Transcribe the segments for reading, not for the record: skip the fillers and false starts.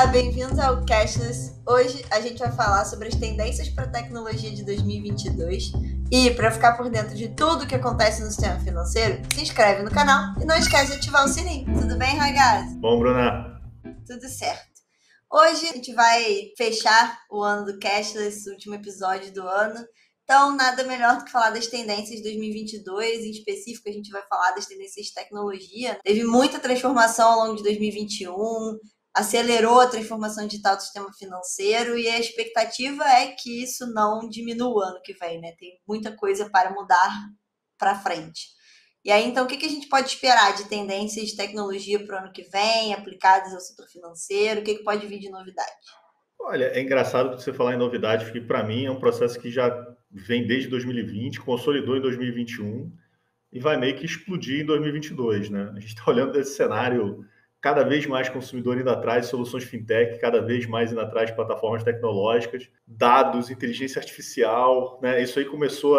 bem-vindos ao Cashless. Hoje a gente vai falar sobre as tendências para a tecnologia de 2022 e para ficar por dentro de tudo que acontece no sistema financeiro, se inscreve no canal e não esquece de ativar o sininho. Tudo bem, Ragazzi? Bom, Bruna. Tudo certo. Hoje a gente vai fechar o ano do Cashless, o último episódio do ano. Então, nada melhor do que falar das tendências de 2022. Em específico, a gente vai falar das tendências de tecnologia. Teve muita transformação ao longo de 2021, acelerou a transformação digital do sistema financeiro e a expectativa é que isso não diminua ano que vem, né? Tem muita coisa para mudar para frente. E aí, então, o que a gente pode esperar de tendências de tecnologia para o ano que vem, aplicadas ao setor financeiro? O que pode vir de novidade? Olha, é engraçado você falar em novidade, porque para mim é um processo que já vem desde 2020, consolidou em 2021 e vai meio que explodir em 2022, né? A gente está olhando desse cenário cada vez mais consumidor indo atrás de soluções fintech, cada vez mais indo atrás de plataformas tecnológicas, dados, inteligência artificial, né? Isso aí começou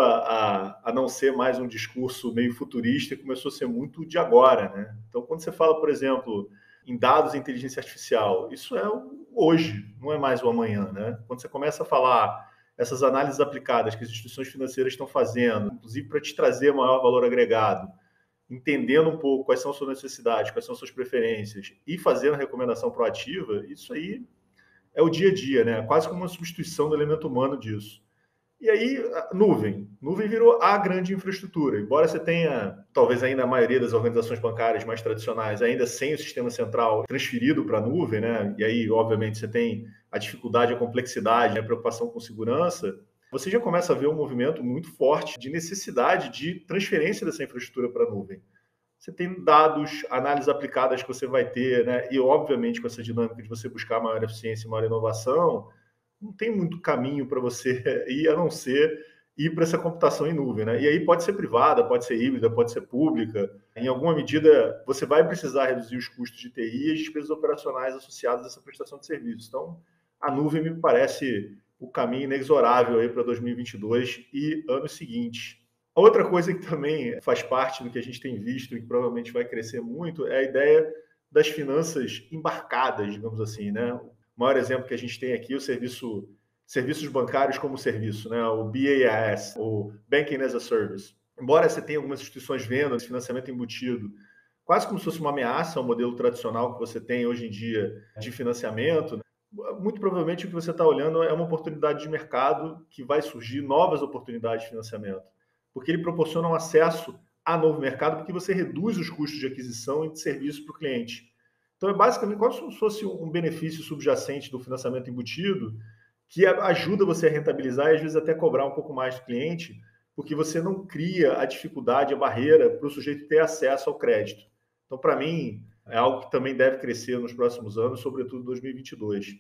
a não ser mais um discurso meio futurista e começou a ser muito de agora, né? Então, quando você fala, por exemplo, em dados e inteligência artificial, isso é hoje, não é mais o amanhã, né? Quando você começa a falar essas análises aplicadas que as instituições financeiras estão fazendo, inclusive para te trazer maior valor agregado, entendendo um pouco quais são suas necessidades, quais são suas preferências e fazendo a recomendação proativa, isso aí é o dia a dia, né? Quase como uma substituição do elemento humano disso. E aí, nuvem virou a grande infraestrutura. Embora você tenha, talvez ainda a maioria das organizações bancárias mais tradicionais, ainda sem o sistema central transferido para a nuvem, né? E aí, obviamente, você tem a dificuldade, a complexidade, a preocupação com segurança, você já começa a ver um movimento muito forte de necessidade de transferência dessa infraestrutura para a nuvem. Você tem dados, análises aplicadas que você vai ter, né? E, obviamente, com essa dinâmica de você buscar maior eficiência e maior inovação, não tem muito caminho para você ir, a não ser ir para essa computação em nuvem, né? E aí pode ser privada, pode ser híbrida, pode ser pública. Em alguma medida, você vai precisar reduzir os custos de TI e as despesas operacionais associadas a essa prestação de serviços. Então, a nuvem me parece o caminho inexorável aí para 2022 e anos seguintes. A outra coisa que também faz parte do que a gente tem visto e que provavelmente vai crescer muito é a ideia das finanças embarcadas, digamos assim, né? O maior exemplo que a gente tem aqui é o serviços bancários como serviço, né? O BaaS, o Banking as a Service. Embora você tenha algumas instituições vendo esse financiamento embutido, quase como se fosse uma ameaça ao modelo tradicional que você tem hoje em dia de financiamento, muito provavelmente o que você está olhando é uma oportunidade de mercado que vai surgir, novas oportunidades de financiamento, porque ele proporciona um acesso a novo mercado, porque você reduz os custos de aquisição e de serviço para o cliente. Então, é basicamente como se fosse um benefício subjacente do financiamento embutido, que ajuda você a rentabilizar e, às vezes, até cobrar um pouco mais do cliente, porque você não cria a dificuldade, a barreira para o sujeito ter acesso ao crédito. Então, para mim, é algo que também deve crescer nos próximos anos, sobretudo em 2022.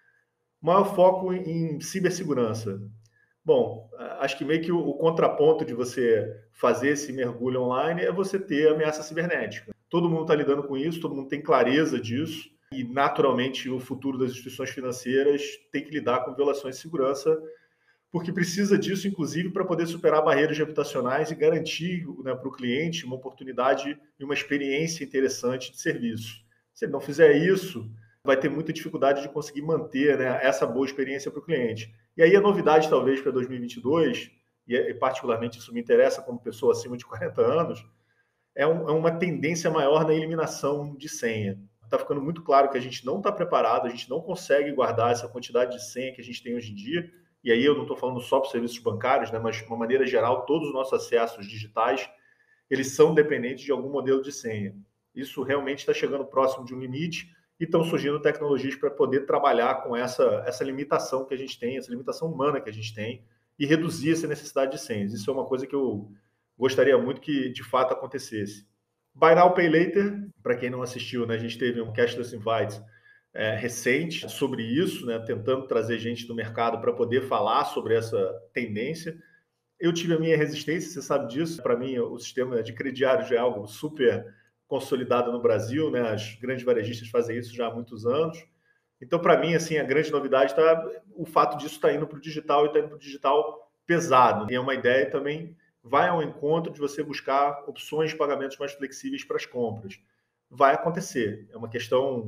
Maior foco em cibersegurança. Bom, acho que meio que o contraponto de você fazer esse mergulho online é você ter ameaça cibernética. Todo mundo está lidando com isso, todo mundo tem clareza disso e, naturalmente, o futuro das instituições financeiras tem que lidar com violações de segurança, porque precisa disso, inclusive, para poder superar barreiras reputacionais e garantir, né, para o cliente uma oportunidade e uma experiência interessante de serviço. Se ele não fizer isso, vai ter muita dificuldade de conseguir manter, né, essa boa experiência para o cliente. E aí a novidade, talvez, para 2022, e particularmente isso me interessa como pessoa acima de 40 anos, é uma tendência maior na eliminação de senha. Está ficando muito claro que a gente não está preparado, a gente não consegue guardar essa quantidade de senha que a gente tem hoje em dia, e aí eu não estou falando só para serviços bancários, né, mas de uma maneira geral, todos os nossos acessos digitais, eles são dependentes de algum modelo de senha. Isso realmente está chegando próximo de um limite e estão surgindo tecnologias para poder trabalhar com essa limitação que a gente tem, essa limitação humana que a gente tem, e reduzir essa necessidade de senhas. Isso é uma coisa que eu gostaria muito que, de fato, acontecesse. Buy Now, Pay Later, para quem não assistiu, né, a gente teve um Cashless Invite recente sobre isso, né, tentando trazer gente do mercado para poder falar sobre essa tendência. Eu tive a minha resistência, você sabe disso. Para mim, o sistema de crediário já é algo super consolidado no Brasil, né? As grandes varejistas fazem isso já há muitos anos. Então, para mim, assim, a grande novidade está o fato disso estar indo para o digital e está indo para o digital pesado. E é uma ideia também vai ao encontro de você buscar opções de pagamentos mais flexíveis para as compras. Vai acontecer. É uma questão,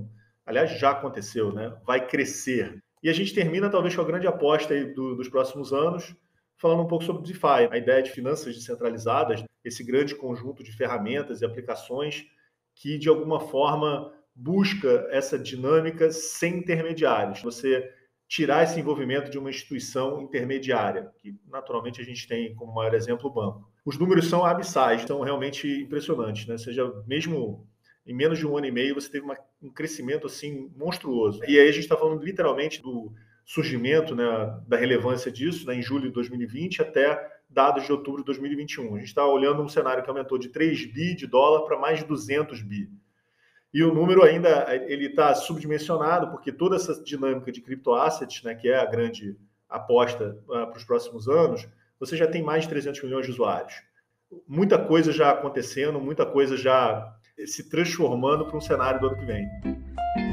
aliás, já aconteceu, né? Vai crescer. E a gente termina talvez com a grande aposta aí dos próximos anos, falando um pouco sobre o DeFi, a ideia de finanças descentralizadas, esse grande conjunto de ferramentas e aplicações que, de alguma forma, busca essa dinâmica sem intermediários. Você tirar esse envolvimento de uma instituição intermediária, que naturalmente a gente tem como maior exemplo o banco. Os números são abissais, são realmente impressionantes, né? Ou seja, mesmo em menos de um ano e meio, você teve um crescimento assim monstruoso. E aí a gente está falando literalmente do surgimento, né, da relevância disso, né, em julho de 2020 até dados de outubro de 2021. A gente está olhando um cenário que aumentou de 3 bi de dólar para mais de 200 bi. E o número ainda ele está subdimensionado, porque toda essa dinâmica de criptoassets, né, que é a grande aposta para os próximos anos, você já tem mais de 300 milhões de usuários. Muita coisa já acontecendo, muita coisa já se transformando para um cenário do ano que vem.